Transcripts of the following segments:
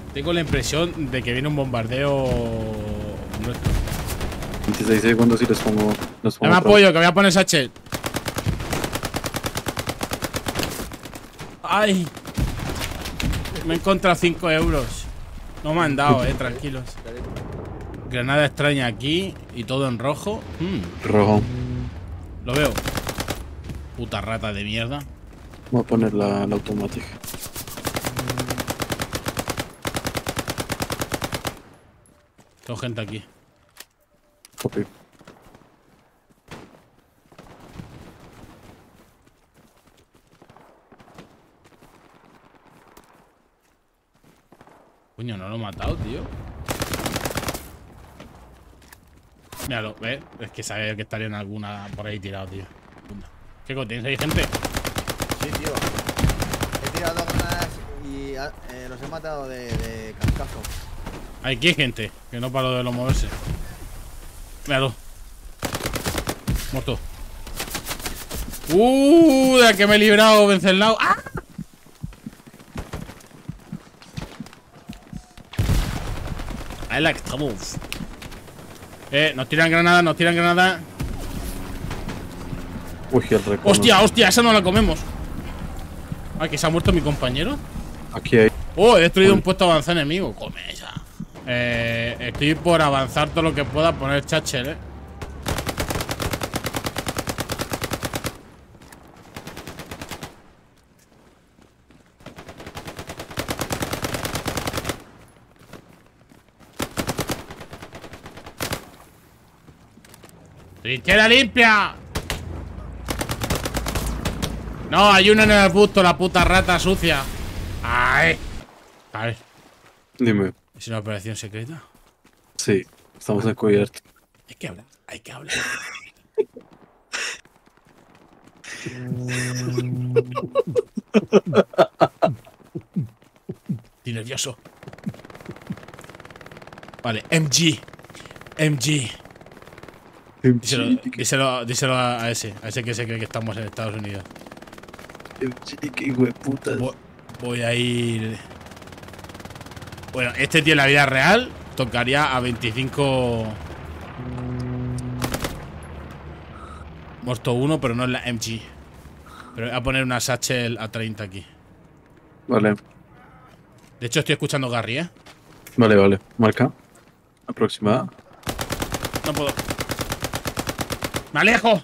Tengo la impresión de que viene un bombardeo nuestro. 26 segundos y los pongo. Dame apoyo, que voy a poner Satchel. ¡Ay! Me he encontrado 5 euros. No me han dado, tranquilos. Granada extraña aquí y todo en rojo. Rojo. Lo veo. Puta rata de mierda. Voy a poner la automática. Tengo gente aquí. Copy. Coño, no lo he matado, tío. Míralo, ¿ves? Es que sabía que estaría en alguna por ahí tirado, tío. ¿Qué tienes ahí, gente? Sí, tío. He tirado granadas y los he matado de cascazo. Aquí hay gente, que no paro de lo moverse. Míralo. Muerto. De la que me he librado, Venceslao. ¡Ah! I like troubles. Nos tiran granadas, nos tiran granadas. Uy, el récord. Hostia, hostia, esa no la comemos. Ah, que se ha muerto mi compañero. Aquí hay. Oh, he destruido un puesto avanzado enemigo. Come esa. Estoy por avanzar todo lo que pueda, poner Satchel, ¡Trinchera limpia! No, hay uno en el arbusto, la puta rata sucia. ¡Ay! A ver. Dime. ¿Es una operación secreta? Sí, estamos en cubierto. Hay que hablar, hay que hablar. Estoy nervioso. Vale, MG. Díselo a ese que se cree que estamos en Estados Unidos. Qué hijo de puta. Voy a ir. Bueno, este tío en la vida real tocaría a 25. Muerto uno, pero no es la MG. Pero voy a poner una Satchel a 30 aquí. Vale. De hecho, estoy escuchando Gary, Vale. Marca. Aproximada. No puedo. ¡Me alejo!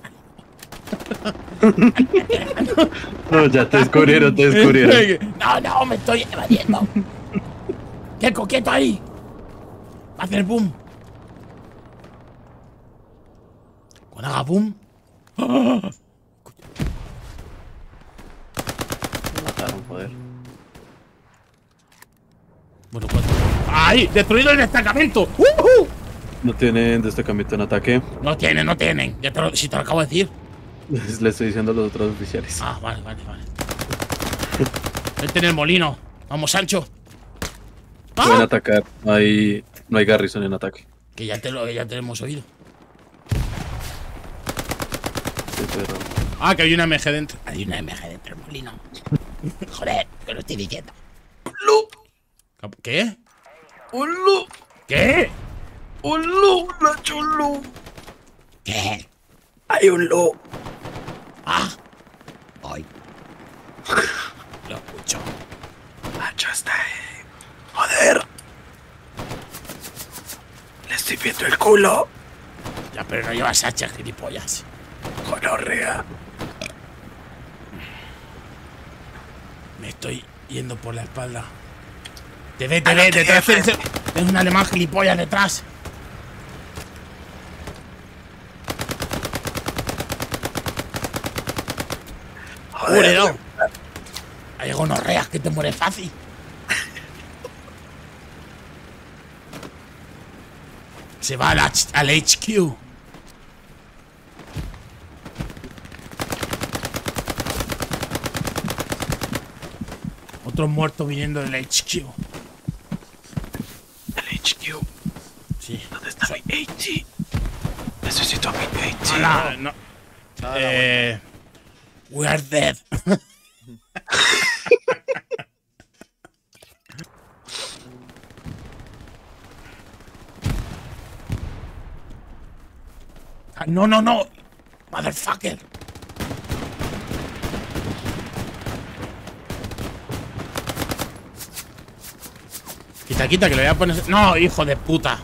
No, ya te descubrieron, No, me estoy evadiendo. Quieto ahí. Va a hacer boom. Cuando haga boom. Mataron, joder. Bueno, pues. ¡Ay! ¡Destruido el destacamento! No tienen destacamento en ataque. No tienen. Si te lo acabo de decir. Le estoy diciendo a los otros oficiales. Ah, vale. Vete en el molino. Vamos, Sancho. Pueden atacar. No hay garrison en ataque. Que ya te lo hemos oído. Sí, pero... Ah, que hay una MG dentro. Hay una MG dentro del molino. Joder, que lo estoy diciendo. ¿Qué? ¿Qué? Nacho, ¿Qué? hay un lo. Ah. Ay. Lo escucho. Nacho está ahí. Joder. Le estoy viendo el culo. Ya, pero no llevas hacha, gilipollas. Gonorrea. Me estoy yendo por la espalda. Te ve, detrás. Tienes un alemán gilipollas detrás. Joder. Hay gonorreas que te mueres fácil. Se va al HQ. Otros muertos viniendo del HQ. El HQ. Sí. ¿Dónde está mi HG? Necesito a mi HG. Hola, no. We are dead. No, no, no. Motherfucker. Quita, quita, que le voy a poner... No, hijo de puta.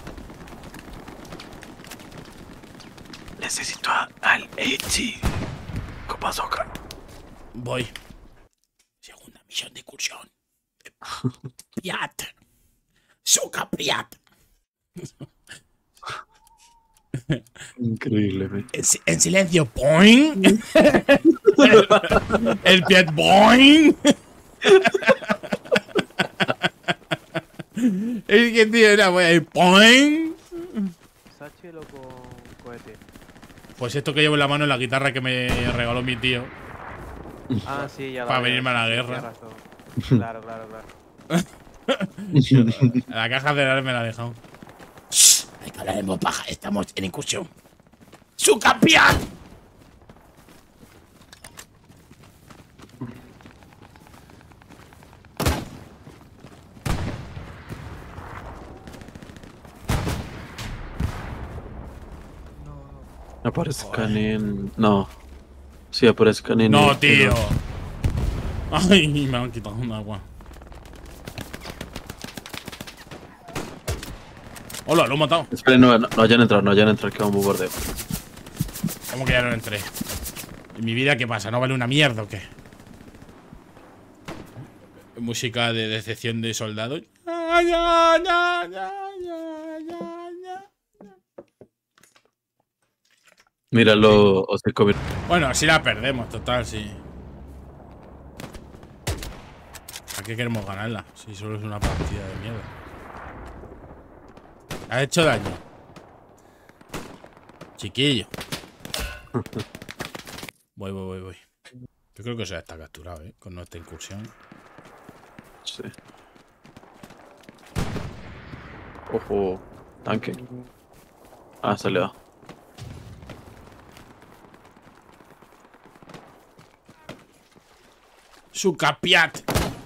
Necesito al Echi. ¿Qué pasó, cara? Voy. Segunda misión de incursión. Priat. Soca Priat. Increíble, güey. En silencio. Boing. El Priat boing. Es que, tío, era wey. Boing. ¿Satchel o con cohete? Pues esto que llevo en la mano es la guitarra que me regaló mi tío. Ah, sí, ya Para veo, venirme a la sí, guerra. tienes razón. Claro, claro, claro. La caja de me la ha dejado. Shh, hay que hablar en voz baja. Estamos en incursión. ¡Su campeón! Aparezcan en... No. Sí, aparezcan en... No, tío. Ay, me han quitado un agua. Hola, lo he matado. Esperen, no hayan entrado, que vamos a bombardeo. ¿Cómo que ya no entré? ¿En mi vida qué pasa? ¿No vale una mierda o qué? Música de decepción de soldados. Míralo, os he comido. Bueno, así la perdemos, total, sí. ¿A qué queremos ganarla? Si solo es una partida de mierda. ¿Ha hecho daño? Chiquillo. Voy. Yo creo que eso ya está capturado, con nuestra incursión. Sí. Ojo, tanque. Ah, se le da. Su capiat.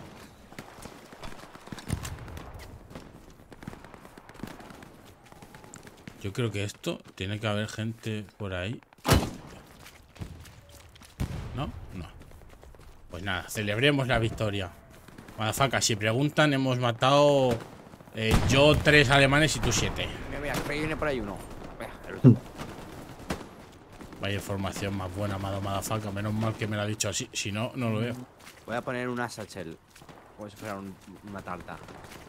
Yo creo que esto tiene que haber gente por ahí. ¿No? No. Pues nada, celebremos la victoria. Madafaka, si preguntan, hemos matado yo 3 alemanes y tú 7. Mira, que viene por ahí uno. Vaya información más buena, Madafaka. Menos mal que me lo ha dicho así. Si no, no lo veo. Voy a poner una satchel. Como si fuera una tarta.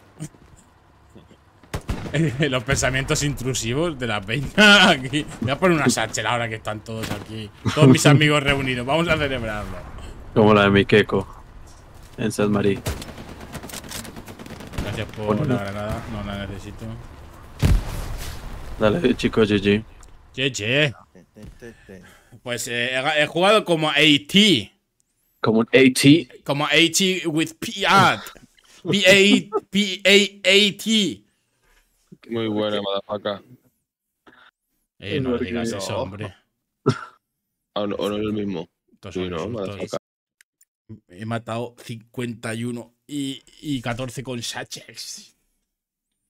Los pensamientos intrusivos de la peña aquí. Voy a poner una satchel ahora que están todos aquí. Todos mis amigos reunidos. Vamos a celebrarlo. Como la de mi Keko. En San Marí. Gracias por la granada. No la necesito. Dale, chicos, GG. Che. Pues he jugado como AT. Como un AT. Como AT with Piat. P-A-T. Muy buena, motherfucker. No le digas eso, hombre. O no es el mismo. Estos Sí, son no, insultos. motherfucker. He matado 51 y 14 con satchels.